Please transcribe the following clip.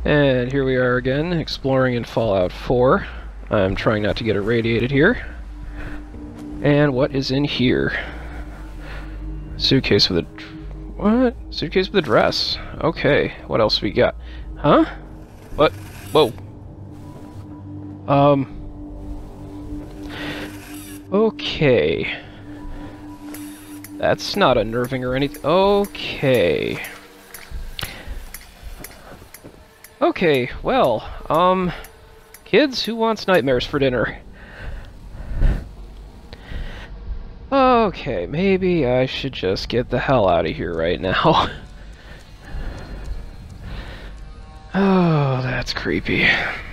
And here we are again, exploring in Fallout 4. I'm trying not to get irradiated here. And what is in here? Suitcase with a... what? Suitcase with a dress. Okay, what else we got? Huh? What? Whoa. Okay. That's not unnerving or anything. Okay. Okay, well, kids, who wants nightmares for dinner? Okay, maybe I should just get the hell out of here right now. Oh, that's creepy.